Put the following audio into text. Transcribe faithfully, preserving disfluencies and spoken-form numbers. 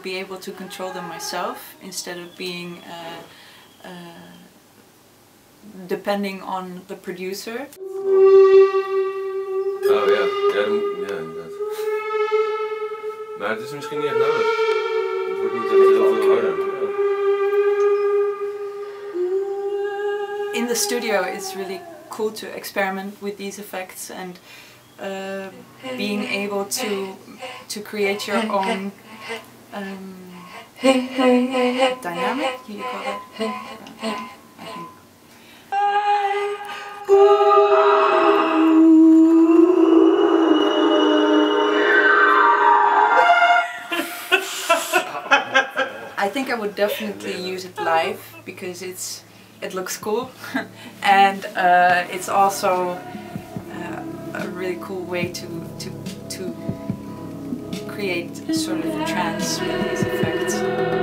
be able to control them myself instead of being uh, uh, depending on the producer. Oh ja, ja, ja inderdaad. Maar het is misschien niet echt nodig. Het wordt niet echt heel veel harder. In the studio it's really cool to experiment with these effects and uh, being able to to create your own um, dynamic, do you call it? Uh, I think. I think I would definitely use it live because it's it looks cool and uh, it's also uh, a really cool way to to to create sort of a trance with these effects.